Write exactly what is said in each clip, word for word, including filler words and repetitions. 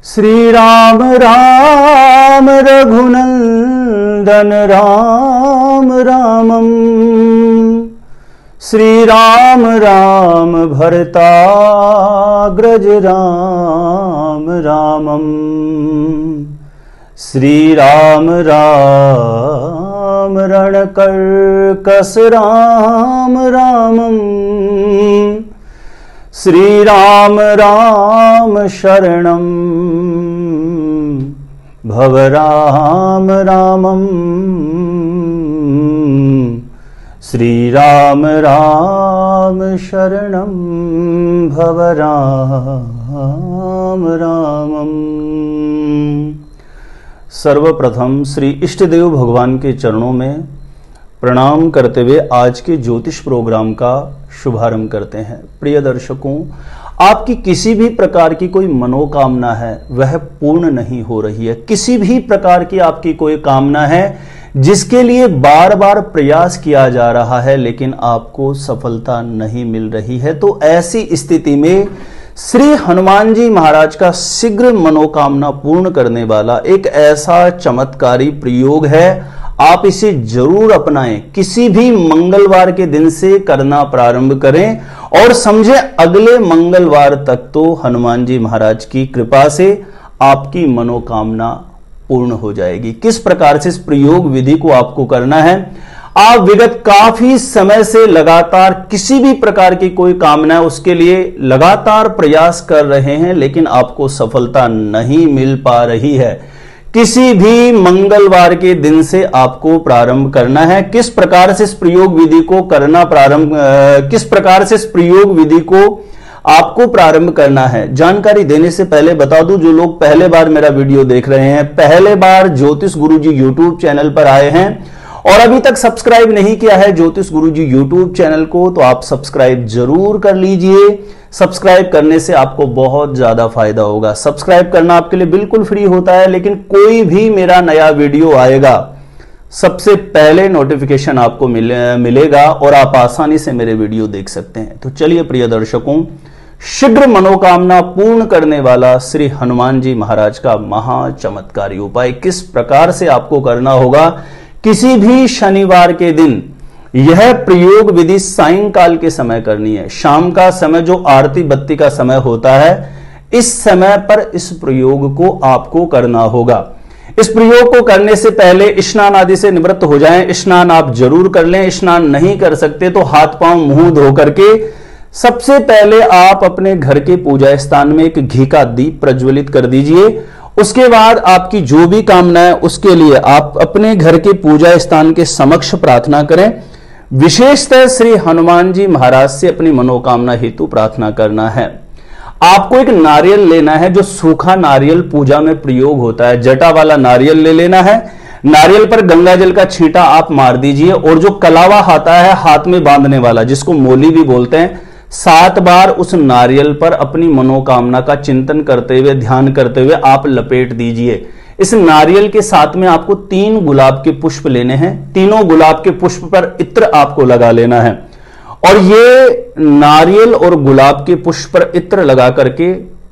श्री राम राम रघुनंदन राम रामम, श्री राम राम भरताग्रज राम रामम, श्री राम राम रणकर्कस राम रामम, श्री राम राम शरणं भव राम रामम, श्री राम राम शरणं भव राम रामम। सर्वप्रथम श्री इष्टदेव भगवान के चरणों में प्रणाम करते हुए आज के ज्योतिष प्रोग्राम का शुभारंभ करते हैं। प्रिय दर्शकों, आपकी किसी भी प्रकार की कोई मनोकामना है वह पूर्ण नहीं हो रही है, किसी भी प्रकार की आपकी कोई कामना है जिसके लिए बार बार प्रयास किया जा रहा है लेकिन आपको सफलता नहीं मिल रही है, तो ऐसी स्थिति में श्री हनुमान जी महाराज का शीघ्र मनोकामना पूर्ण करने वाला एक ऐसा चमत्कारी प्रयोग है। आप इसे जरूर अपनाएं, किसी भी मंगलवार के दिन से करना प्रारंभ करें और समझे अगले मंगलवार तक तो हनुमान जी महाराज की कृपा से आपकी मनोकामना पूर्ण हो जाएगी। किस प्रकार से इस प्रयोग विधि को आपको करना है, आप विगत काफी समय से लगातार किसी भी प्रकार की कोई कामना है उसके लिए लगातार प्रयास कर रहे हैं लेकिन आपको सफलता नहीं मिल पा रही है। किसी भी मंगलवार के दिन से आपको प्रारंभ करना है। किस प्रकार से इस प्रयोग विधि को करना प्रारंभ किस प्रकार से इस प्रयोग विधि को आपको प्रारंभ करना है, जानकारी देने से पहले बता दूं, जो लोग पहले बार मेरा वीडियो देख रहे हैं, पहले बार ज्योतिष गुरुजी यूट्यूब चैनल पर आए हैं और अभी तक सब्सक्राइब नहीं किया है ज्योतिष गुरुजी यूट्यूब चैनल को, तो आप सब्सक्राइब जरूर कर लीजिए। सब्सक्राइब करने से आपको बहुत ज्यादा फायदा होगा। सब्सक्राइब करना आपके लिए बिल्कुल फ्री होता है, लेकिन कोई भी मेरा नया वीडियो आएगा सबसे पहले नोटिफिकेशन आपको मिले, मिलेगा और आप आसानी से मेरे वीडियो देख सकते हैं। तो चलिए प्रिय दर्शकों, शीघ्र मनोकामना पूर्ण करने वाला श्री हनुमान जी महाराज का महा चमत्कारी उपाय किस प्रकार से आपको करना होगा। किसी भी शनिवार के दिन यह प्रयोग विधि सायंकाल के समय करनी है। शाम का समय जो आरती बत्ती का समय होता है, इस समय पर इस प्रयोग को आपको करना होगा। इस प्रयोग को करने से पहले स्नान आदि से निवृत्त हो जाएं। स्नान आप जरूर कर लें, स्नान नहीं कर सकते तो हाथ पांव मुंह धो करके सबसे पहले आप अपने घर के पूजा स्थान में एक घी का दीप प्रज्वलित कर दीजिए। उसके बाद आपकी जो भी कामना है उसके लिए आप अपने घर के पूजा स्थान के समक्ष प्रार्थना करें। विशेषतः श्री हनुमान जी महाराज से अपनी मनोकामना हेतु प्रार्थना करना है। आपको एक नारियल लेना है, जो सूखा नारियल पूजा में प्रयोग होता है, जटा वाला नारियल ले लेना है। नारियल पर गंगा जल का छींटा आप मार दीजिए और जो कलावा आता है हाथ में बांधने वाला, जिसको मोली भी बोलते हैं, सात बार उस नारियल पर अपनी मनोकामना का चिंतन करते हुए, ध्यान करते हुए आप लपेट दीजिए। इस नारियल के साथ में आपको तीन गुलाब के पुष्प लेने हैं। तीनों गुलाब के पुष्प पर इत्र आपको लगा लेना है और ये नारियल और गुलाब के पुष्प पर इत्र लगा करके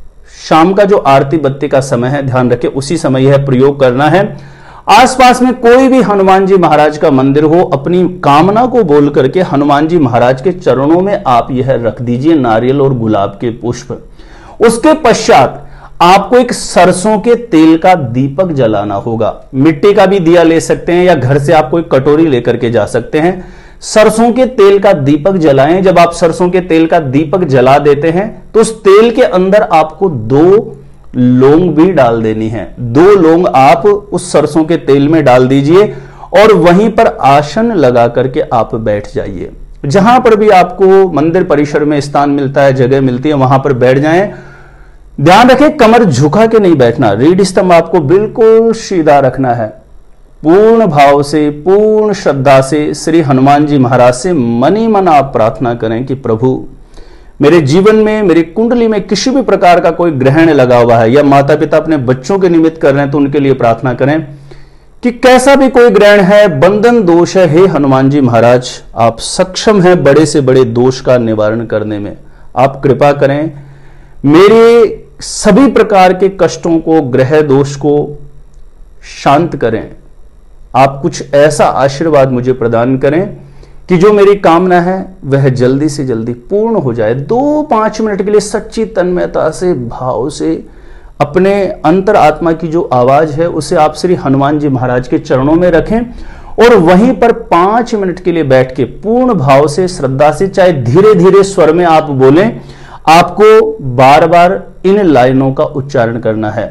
शाम का जो आरती बत्ती का समय है, ध्यान रखें उसी समय यह प्रयोग करना है। आसपास में कोई भी हनुमान जी महाराज का मंदिर हो, अपनी कामना को बोल करके हनुमान जी महाराज के चरणों में आप यह रख दीजिए नारियल और गुलाब के पुष्प। उसके पश्चात आपको एक सरसों के तेल का दीपक जलाना होगा। मिट्टी का भी दिया ले सकते हैं या घर से आप कोई कटोरी लेकर के जा सकते हैं। सरसों के तेल का दीपक जलाएं। जब आप सरसों के तेल का दीपक जला देते हैं तो उस तेल के अंदर आपको दो लौंग भी डाल देनी है। दो लौंग आप उस सरसों के तेल में डाल दीजिए और वहीं पर आसन लगा करके आप बैठ जाइए। जहां पर भी आपको मंदिर परिसर में स्थान मिलता है, जगह मिलती है, वहां पर बैठ जाएं। ध्यान रखें कमर झुका के नहीं बैठना, रीढ़ स्तंभ आपको बिल्कुल सीधा रखना है। पूर्ण भाव से, पूर्ण श्रद्धा से श्री हनुमान जी महाराज से मनी मन आप प्रार्थना करें कि प्रभु मेरे जीवन में, मेरी कुंडली में किसी भी प्रकार का कोई ग्रहण लगा हुआ है, या माता पिता अपने बच्चों के निमित्त कर रहे हैं तो उनके लिए प्रार्थना करें कि कैसा भी कोई ग्रहण है, बंधन दोष है, हे हनुमान जी महाराज आप सक्षम हैं बड़े से बड़े दोष का निवारण करने में। आप कृपा करें, मेरे सभी प्रकार के कष्टों को, ग्रह दोष को शांत करें। आप कुछ ऐसा आशीर्वाद मुझे प्रदान करें कि जो मेरी कामना है वह जल्दी से जल्दी पूर्ण हो जाए। दो पांच मिनट के लिए सच्ची तन्मयता से, भाव से अपने अंतर आत्मा की जो आवाज है उसे आप श्री हनुमान जी महाराज के चरणों में रखें और वहीं पर पांच मिनट के लिए बैठ के पूर्ण भाव से, श्रद्धा से, चाहे धीरे धीरे स्वर में आप बोलें, आपको बार बार इन लाइनों का उच्चारण करना है।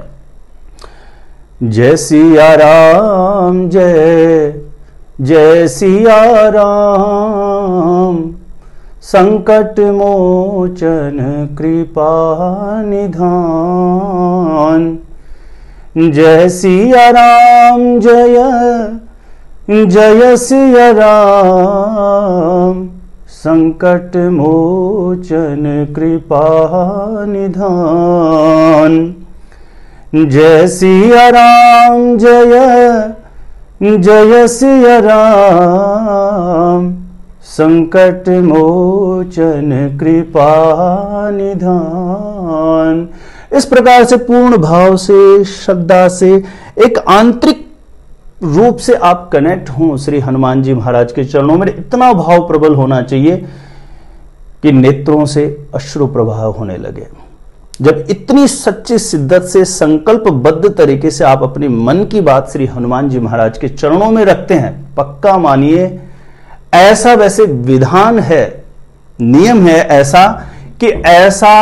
जय सिया राम, जय जय सिया राम, संकट मोचन कृपा निधान। जय सिया राम, जय जय सिया राम, संकट मोचन कृपा निधान। जय सिया राम, जय जय सिया राम, संकट मोचन कृपा निधान। इस प्रकार से पूर्ण भाव से, श्रद्धा से, एक आंतरिक रूप से आप कनेक्ट हों श्री हनुमान जी महाराज के चरणों में। इतना भाव प्रबल होना चाहिए कि नेत्रों से अश्रु प्रवाह होने लगे। जब इतनी सच्ची शिद्दत से, संकल्पबद्ध तरीके से आप अपने मन की बात श्री हनुमान जी महाराज के चरणों में रखते हैं, पक्का मानिए ऐसा वैसे विधान है, नियम है ऐसा कि ऐसा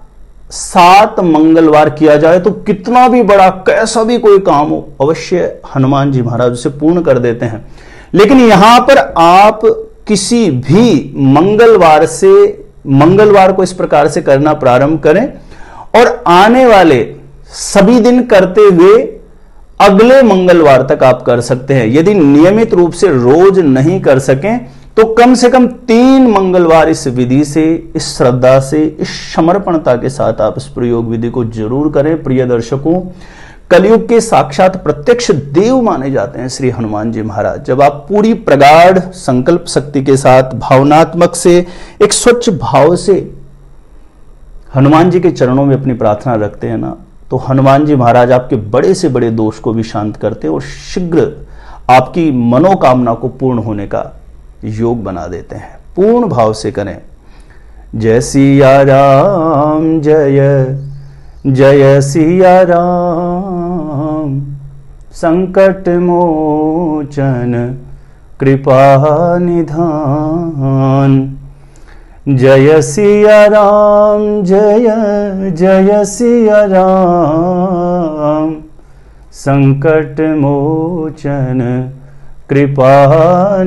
सात मंगलवार किया जाए तो कितना भी बड़ा, कैसा भी कोई काम हो, अवश्य हनुमान जी महाराज उसे पूर्ण कर देते हैं। लेकिन यहां पर आप किसी भी मंगलवार से, मंगलवार को इस प्रकार से करना प्रारंभ करें और आने वाले सभी दिन करते हुए अगले मंगलवार तक आप कर सकते हैं। यदि नियमित रूप से रोज नहीं कर सकें तो कम से कम तीन मंगलवार इस विधि से, इस श्रद्धा से, इस समर्पणता के साथ आप इस प्रयोग विधि को जरूर करें। प्रिय दर्शकों, कलयुग के साक्षात प्रत्यक्ष देव माने जाते हैं श्री हनुमान जी महाराज। जब आप पूरी प्रगाढ़ संकल्प शक्ति के साथ, भावनात्मक से, एक स्वच्छ भाव से हनुमान जी के चरणों में अपनी प्रार्थना रखते हैं ना, तो हनुमान जी महाराज आपके बड़े से बड़े दोष को भी शांत करते हैं और शीघ्र आपकी मनोकामना को पूर्ण होने का योग बना देते हैं। पूर्ण भाव से करें। जय सिया राम, जय जय सिया राम, संकट मोचन कृपा निधान। जय सिया राम, जय जय सिया राम, संकट मोचन कृपा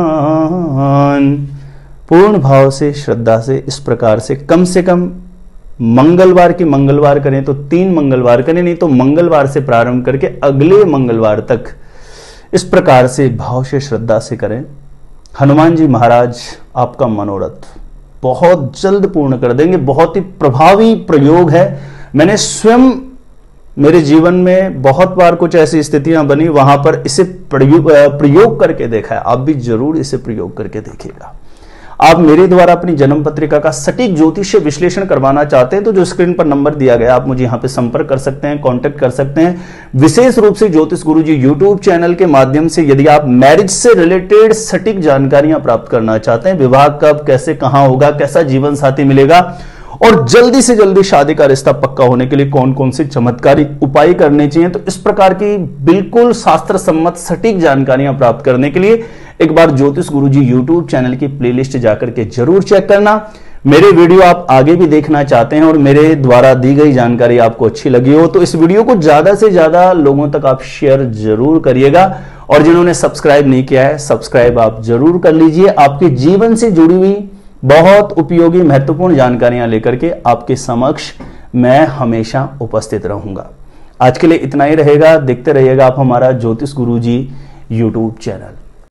निधान। पूर्ण भाव से, श्रद्धा से, इस प्रकार से कम से कम मंगलवार की मंगलवार करें तो तीन मंगलवार करें, नहीं तो मंगलवार से प्रारंभ करके अगले मंगलवार तक इस प्रकार से भाव से, श्रद्धा से करें। हनुमान जी महाराज आपका मनोरथ बहुत जल्द पूर्ण कर देंगे। बहुत ही प्रभावी प्रयोग है। मैंने स्वयं मेरे जीवन में बहुत बार कुछ ऐसी स्थितियां बनी, वहां पर इसे प्रयोग प्रयोग करके देखा है। आप भी जरूर इसे प्रयोग करके देखिएगा। आप मेरे द्वारा अपनी जन्म पत्रिका का सटीक ज्योतिषीय विश्लेषण करवाना चाहते हैं तो जो स्क्रीन पर नंबर दिया गया, आप मुझे यहां पे संपर्क कर सकते हैं, कांटेक्ट कर सकते हैं। विशेष रूप से ज्योतिष गुरुजी यूट्यूब चैनल के माध्यम से यदि आप मैरिज से रिलेटेड सटीक जानकारियां प्राप्त करना चाहते हैं, विवाह कब, कैसे, कहां होगा, कैसा जीवन साथी मिलेगा और जल्दी से जल्दी शादी का रिश्ता पक्का होने के लिए कौन कौन से चमत्कारी उपाय करने चाहिए, तो इस प्रकार की बिल्कुल शास्त्र सम्मत सटीक जानकारियां प्राप्त करने के लिए एक बार ज्योतिष गुरुजी यूट्यूब चैनल की प्लेलिस्ट जाकर के जरूर चेक करना। मेरे वीडियो आप आगे भी देखना चाहते हैं और मेरे द्वारा दी गई जानकारी आपको अच्छी लगी हो तो इस वीडियो को ज्यादा से ज्यादा लोगों तक आप शेयर जरूर करिएगा और जिन्होंने सब्सक्राइब नहीं किया है, सब्सक्राइब आप जरूर कर लीजिए। आपके जीवन से जुड़ी हुई बहुत उपयोगी महत्वपूर्ण जानकारियां लेकर के आपके समक्ष मैं हमेशा उपस्थित रहूंगा। आज के लिए इतना ही रहेगा। देखते रहिएगा आप हमारा ज्योतिष गुरुजी यूट्यूब चैनल।